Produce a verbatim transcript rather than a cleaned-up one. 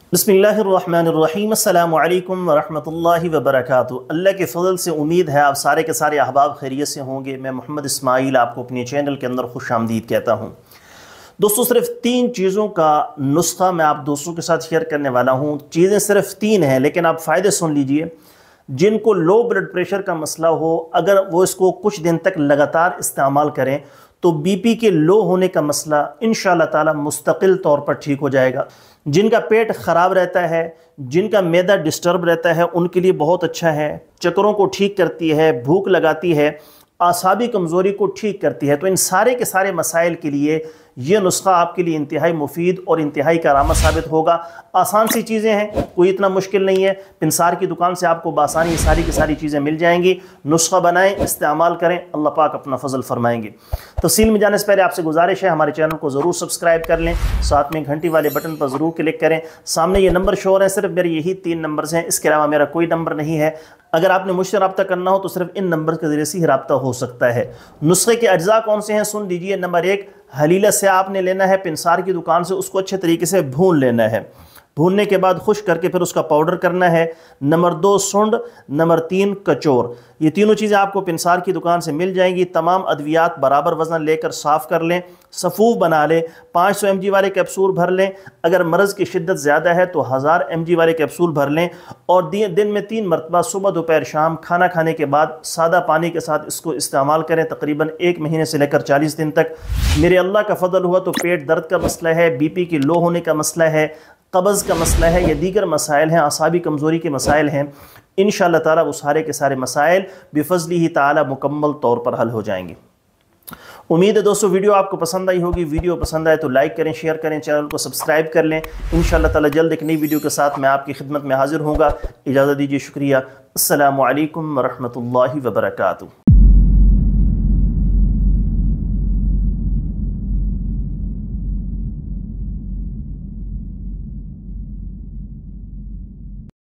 बिस्मिल्लाहिर्रहमानिर्रहीम अस्सलामु अलैकुम वरहमतुल्लाहि वबरकातुहू। अल्लाह के फ़ज़ल से उम्मीद है आप सारे के सारे अहबाब खैरियत से होंगे। मैं मोहम्मद इस्माइल आपको अपने चैनल के अंदर खुशामदीद कहता हूँ। दोस्तों, सिर्फ तीन चीज़ों का नुस्खा मैं आप दोस्तों के साथ शेयर करने वाला हूँ। चीज़ें सिर्फ तीन हैं, लेकिन आप फ़ायदे सुन लीजिए। जिनको लो ब्लड प्रेशर का मसला हो, अगर वो इसको कुछ दिन तक लगातार इस्तेमाल करें तो बीपी के लो होने का मसला इंशाअल्लाह ताला मुस्तकिल तौर पर ठीक हो जाएगा। जिनका पेट ख़राब रहता है, जिनका मैदा डिस्टर्ब रहता है, उनके लिए बहुत अच्छा है। चक्करों को ठीक करती है, भूख लगाती है, आसाबी कमज़ोरी को ठीक करती है। तो इन सारे के सारे मसाइल के लिए ये नुस्खा आपके लिए इंतहाई मुफीद और इंतहाई कारामद साबित होगा। आसान सी चीज़ें हैं, कोई इतना मुश्किल नहीं है। पिंसार की दुकान से आपको बासानी ये सारी की सारी चीज़ें मिल जाएंगी। नुस्खा बनाएं, इस्तेमाल करें, अल्लाह पाक अपना फजल फरमाएंगे। तफसील में जाने से पहले आपसे गुजारिश है, हमारे चैनल को ज़रूर सब्सक्राइब कर लें, साथ में घंटी वाले बटन पर ज़रूर क्लिक करें। सामने ये नंबर शो हो रहे हैं, सिर्फ मेरे यही तीन नंबर्स हैं, इसके अलावा मेरा कोई नंबर नहीं है। अगर आपने मुझसे रब्ता करना हो तो सिर्फ इन नंबर के ज़रिए से ही रब्ता हो सकता है। नुस्खे के अज्जा कौन से हैं सुन लीजिए। नंबर एक, हलीला से आपने लेना है पिंसार की दुकान से, उसको अच्छे तरीके से भून लेना है। भूनने के बाद खुश करके फिर उसका पाउडर करना है। नंबर दो, सुंड। नंबर तीन, कचौर। ये तीनों चीज़ें आपको पिंसार की दुकान से मिल जाएंगी। तमाम अद्वियात बराबर वज़न लेकर साफ़ कर लें, सफ़ूफ बना लें। पाँच सौ एम जी वाले कैप्सूल भर लें। अगर मर्ज़ की शिद्दत ज़्यादा है तो हज़ार एम जी वाले कैप्सूल भर लें और दिन में तीन मरतबा सुबह दोपहर शाम खाना खाने के बाद सादा पानी के साथ इसको इस्तेमाल करें, तकरीबन एक महीने से लेकर चालीस दिन तक। मेरे अल्लाह का फ़ضल हुआ तो पेट दर्द का मसला है, बी पी की लो होने का मसला है, कब्ज़ का मसला है या दीगर मसाइल हैं, आसाबी कमज़ोरी के मसाइल हैं, इंशाअल्लाह ताला वो सारे के सारे मसाइल बिफ़ज़लिही ताला मुकम्मल तौर पर हल हो जाएंगे। उम्मीद है दोस्तों वीडियो आपको पसंद आई होगी। वीडियो पसंद आए तो लाइक करें, शेयर करें, चैनल को सब्सक्राइब कर लें। इंशाअल्लाह ताला जल्द एक नई वीडियो के साथ मैं आपकी खिदमत में हाजिर होऊंगा। इजाज़त दीजिए, शुक्रिया। अस्सलामु अलैकुम वरहमतुल्लाहि वबरकातुहू।